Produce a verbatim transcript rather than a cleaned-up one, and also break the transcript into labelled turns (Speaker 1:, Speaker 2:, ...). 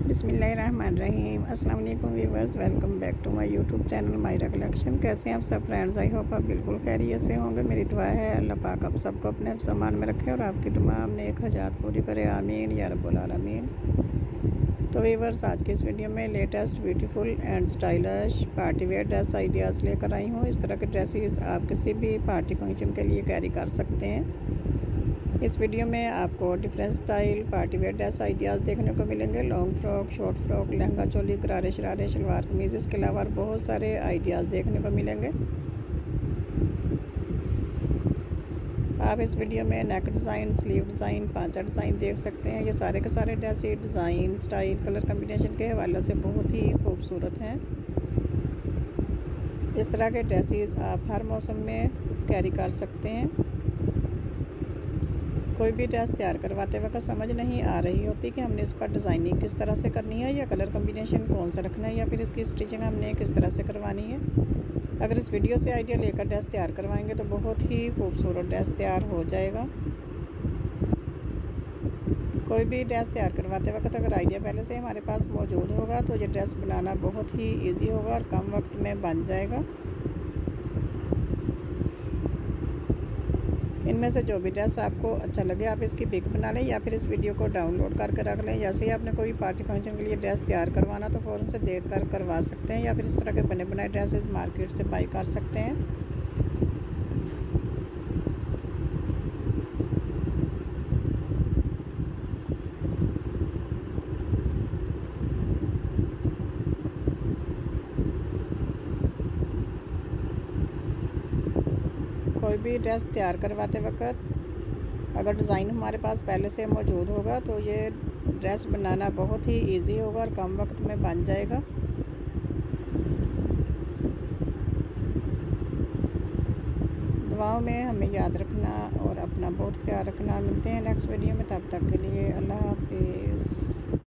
Speaker 1: बिस्मिल्लाहिर्रहमानिर्रहीम। अस्सलाम वालेकुम viewers, welcome back to my YouTube channel Myra collection. कैसे हैं आप सब फ्रेंड्स? आई होप आप बिल्कुल खैरियत से होंगे। मेरी दुआ है अल्लाह पाक आप सबको अपने सामान में रखे और आपकी तमाम नेक हजात पूरी करे, आमीन या रब्बुल आलमीन। तो व्यूवर्स, आज की इस वीडियो में latest beautiful and stylish party wear dress ideas लेकर आई हूँ। इस तरह के ड्रेसेस आप किसी भी पार्टी फंक्शन के लिए कैरी कर सकते हैं। इस वीडियो में आपको different style party wear dress ideas देखने को मिलेंगे। Long frock, short frock, lehenga choli, गरारे शरारे, शलवार कमीज़, इसके अलावा बहुत सारे आइडियाज़ देखने को मिलेंगे। आप इस वीडियो में नेक डिज़ाइन, स्लीव डिज़ाइन, पांचा डिज़ाइन देख सकते हैं। ये सारे के सारे dress design, style, colour combination के हवाले से बहुत ही खूबसूरत हैं। इस तरह के ड्रेसेस आप हर मौसम में कैरी कर सकते हैं। कोई भी ड्रेस तैयार करवाते वक्त समझ नहीं आ रही होती कि हमने इस पर डिज़ाइनिंग किस तरह से करनी है, या कलर कम्बिनेशन कौन सा रखना है, या फिर इसकी स्टिचिंग हमने किस तरह से करवानी है। अगर इस वीडियो से आइडिया लेकर ड्रेस तैयार करवाएंगे तो बहुत ही खूबसूरत ड्रेस तैयार हो जाएगा। कोई भी ड्रेस तैयार करवाते वक्त अगर आइडिया पहले से हमारे पास मौजूद होगा तो ये ड्रेस बनाना बहुत ही ईजी होगा और कम वक्त में बन जाएगा। इनमें से जो भी ड्रेस आपको अच्छा लगे आप इसकी पिक बना लें या फिर इस वीडियो को डाउनलोड करके रख लें। जैसे ही आपने कोई पार्टी फंक्शन के लिए ड्रेस तैयार करवाना तो फ़ौरन से देख कर करवा सकते हैं, या फिर इस तरह के बने बनाए ड्रेसेस मार्केट से बाई कर सकते हैं। कोई भी ड्रेस तैयार करवाते वक्त अगर डिज़ाइन हमारे पास पहले से मौजूद होगा तो ये ड्रेस बनाना बहुत ही इजी होगा और कम वक्त में बन जाएगा। दुआओं में हमें याद रखना और अपना बहुत ख्याल रखना। मिलते हैं नेक्स्ट वीडियो में, तब तक के लिए अल्लाह हाफिज़।